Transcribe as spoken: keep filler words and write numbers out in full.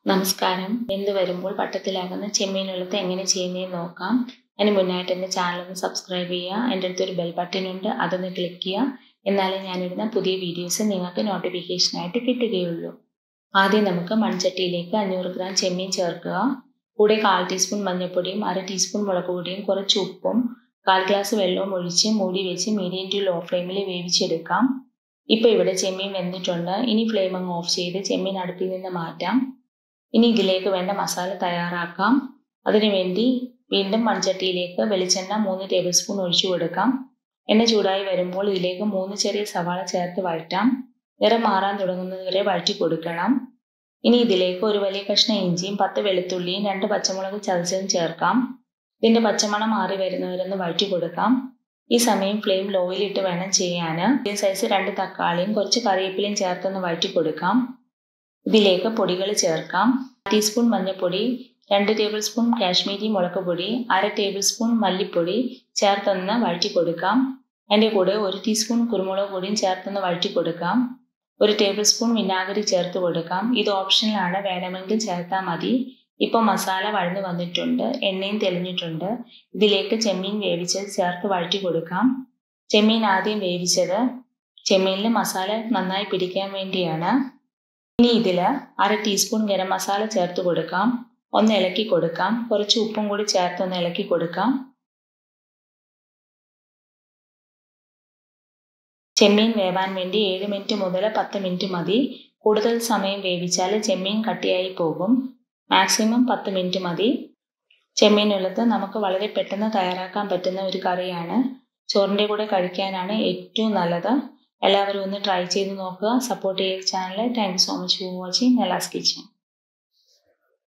നമസ്കാരം. വെന്ത് വരുമ്പോൾ വട്ടത്തിലാകുന്ന ചെമ്മീനുള്ളത് എങ്ങനെ ചെയ്യുന്നതെന്ന് നോക്കാം. അതിന് മുന്നായിട്ട് എൻ്റെ ചാനൽ ഒന്ന് സബ്സ്ക്രൈബ് ചെയ്യുക. എൻ്റെ അടുത്തൊരു ബെൽ ബട്ടൺ ഉണ്ട്, അതൊന്ന് ക്ലിക്ക് ചെയ്യുക. എന്നാലേ ഞാനിടുന്ന പുതിയ വീഡിയോസ് നിങ്ങൾക്ക് നോട്ടിഫിക്കേഷനായിട്ട് കിട്ടുകയുള്ളൂ. ആദ്യം നമുക്ക് മൺചട്ടിയിലേക്ക് അഞ്ഞൂറ് ഗ്രാം ചെമ്മീൻ ചേർക്കുക. കൂടെ കാൽ ടീസ്പൂൺ മഞ്ഞൾപ്പൊടിയും അര ടീസ്പൂൺ മുളക് പൊടിയും കുറച്ച് ഉപ്പും കാൽ ഗ്ലാസ് വെള്ളവും ഒഴിച്ച് മൂടി വെച്ച് മീഡിയം ടു ലോ ഫ്ലെയിമിൽ വേവിച്ചെടുക്കാം. ഇപ്പോൾ ഇവിടെ ചെമ്മീൻ വെന്തിട്ടുണ്ട്. ഇനി ഫ്ലെയിം അങ്ങ് ഓഫ് ചെയ്ത് ചെമ്മീൻ അടുപ്പിൽ നിന്ന് മാറ്റാം. ഇനി ഇതിലേക്ക് വേണ്ട മസാല തയ്യാറാക്കാം. അതിനുവേണ്ടി വീണ്ടും മൺചട്ടിയിലേക്ക് വെളിച്ചെണ്ണ മൂന്ന് ടേബിൾ സ്പൂൺ ഒഴിച്ചു കൊടുക്കാം. എണ്ണ ചൂടായി വരുമ്പോൾ ഇതിലേക്ക് മൂന്ന് ചെറിയ സവാള ചേർത്ത് വഴറ്റാം. നിറം മാറാൻ തുടങ്ങുന്നത് വരെ വഴറ്റി കൊടുക്കണം. ഇനി ഇതിലേക്ക് ഒരു വലിയ കഷ്ണം ഇഞ്ചിയും പത്ത് വെളുത്തുള്ളിയും രണ്ട് പച്ചമുളക് ചതച്ചതും ചേർക്കാം. ഇതിൻ്റെ പച്ചമണം മാറി വരുന്നവരൊന്ന് വഴറ്റി കൊടുക്കാം. ഈ സമയം ഫ്ലെയിം ലോയിലിട്ട് വേണം ചെയ്യാൻ. ഈ സൈസ് രണ്ട് തക്കാളിയും കുറച്ച് കറിവേപ്പിലയും ചേർത്തൊന്ന് വഴറ്റി കൊടുക്കാം. ഇതിലേക്ക് പൊടികൾ ചേർക്കാം. ടീസ്പൂൺ മഞ്ഞൾപ്പൊടി, രണ്ട് ടേബിൾ സ്പൂൺ കാശ്മീരി മുളക് പൊടി, അര ടേബിൾ സ്പൂൺ മല്ലിപ്പൊടി ചേർത്തൊന്ന് വഴറ്റി കൊടുക്കാം. അതിൻ്റെ കൂടെ ഒരു ടീസ്പൂൺ കുരുമുളക് പൊടിയും ചേർത്തൊന്ന് വഴറ്റി കൊടുക്കാം. ഒരു ടേബിൾ സ്പൂൺ വിനാഗിരി ചേർത്ത് കൊടുക്കാം. ഇത് ഓപ്ഷനിലാണ്, വേണമെങ്കിൽ ചേർത്താൽ മതി. ഇപ്പോൾ മസാല വഴന്നു വന്നിട്ടുണ്ട്, എണ്ണയും തെളിഞ്ഞിട്ടുണ്ട്. ഇതിലേക്ക് ചെമ്മീൻ വേവിച്ചത് ചേർത്ത് വഴറ്റി കൊടുക്കാം. ചെമ്മീൻ ആദ്യം വേവിച്ചത് ചെമ്മീനിൽ മസാല നന്നായി പിടിക്കാൻ വേണ്ടിയാണ്. ഇനി ഇതിൽ അര ടീസ്പൂൺ ഗരം മസാല ചേർത്ത് കൊടുക്കാം. ഒന്ന് ഇളക്കി കൊടുക്കാം. കുറച്ച് ഉപ്പും കൂടി ചേർത്ത് ഒന്ന് ഇളക്കി കൊടുക്കാം. ചെമ്മീൻ വേവാൻ വേണ്ടി ഏഴ് മിനിറ്റ് മുതൽ പത്ത് മിനിറ്റ് മതി. കൂടുതൽ സമയം വേവിച്ചാൽ ചെമ്മീൻ കട്ടിയായി പോകും. മാക്സിമം പത്ത് മിനിറ്റ് മതി. ചെമ്മീനുള്ളത് നമുക്ക് വളരെ പെട്ടെന്ന് തയ്യാറാക്കാൻ പറ്റുന്ന ഒരു കറിയാണ്. ചോറിൻ്റെ കൂടെ കഴിക്കാനാണ് ഏറ്റവും നല്ലത്. എല്ലാവരും ഒന്ന് ട്രൈ ചെയ്ത് നോക്കുക. സപ്പോർട്ട് ചെയ്ത channel. Thank you so much for watching Nela's kitchen.